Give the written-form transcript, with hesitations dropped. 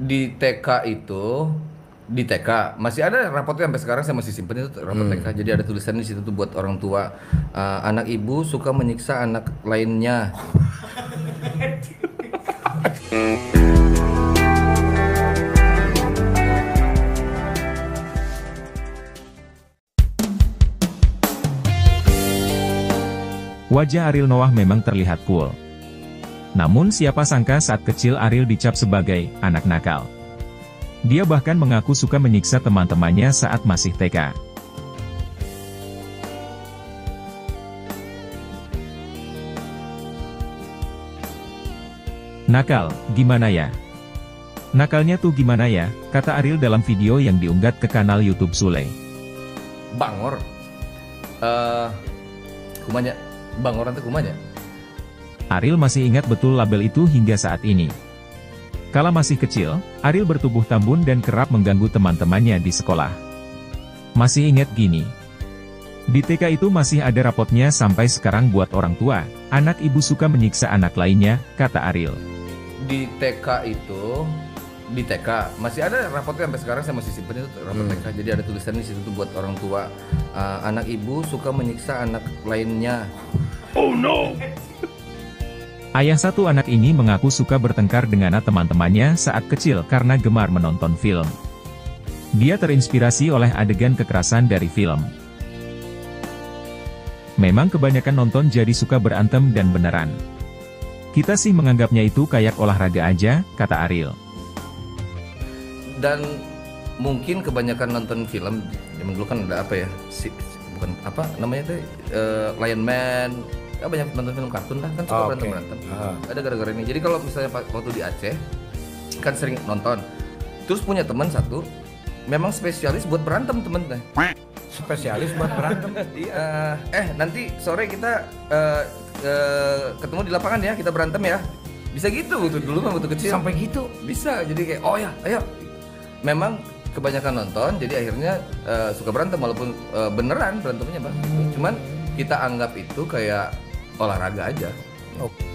Di TK itu, di TK masih ada rapotnya sampai sekarang, saya masih simpen itu rapot TK. Jadi ada tulisan di situ tuh buat orang tua, anak ibu suka menyiksa anak lainnya. Wajah Ariel Noah memang terlihat cool. Namun siapa sangka saat kecil Ariel dicap sebagai anak nakal. Dia bahkan mengaku suka menyiksa teman-temannya saat masih TK. Nakal, gimana ya? Nakalnya tuh gimana ya, kata Ariel dalam video yang diunggah ke kanal YouTube Sule. Bangor, kumanya, Bangoran tuh kumanya. Ariel masih ingat betul label itu hingga saat ini. Kala masih kecil, Ariel bertubuh tambun dan kerap mengganggu teman-temannya di sekolah. Masih ingat gini. Di TK itu masih ada rapotnya sampai sekarang buat orang tua, anak ibu suka menyiksa anak lainnya, kata Ariel. Di TK itu, di TK masih ada rapotnya sampai sekarang, saya masih simpen itu rapot TK. Jadi ada tulisan di situ tuh buat orang tua, anak ibu suka menyiksa anak lainnya. Oh no! Ayah satu anak ini mengaku suka bertengkar dengan teman-temannya saat kecil karena gemar menonton film. Dia terinspirasi oleh adegan kekerasan dari film. Memang kebanyakan nonton jadi suka berantem dan beneran. Kita sih menganggapnya itu kayak olahraga aja, kata Ariel. Dan mungkin kebanyakan nonton film, zaman dulu kan ada apa ya, bukan apa namanya tuh, Lion Man. Banyak nonton film kartun lah, kan suka berantem-berantem. Ada gara-gara ini. Jadi kalau misalnya waktu di Aceh kan sering nonton, terus punya teman satu memang spesialis buat berantem, temen teh. Spesialis buat berantem. Iya. Nanti sore kita ketemu di lapangan ya, kita berantem ya. Bisa gitu waktu dulu mah waktu kecil. Sampai gitu. Bisa. Jadi kayak oh ya, ayo. Memang kebanyakan nonton, jadi akhirnya suka berantem walaupun beneran berantemnya, Bang. Cuman kita anggap itu kayak olahraga aja. Oke.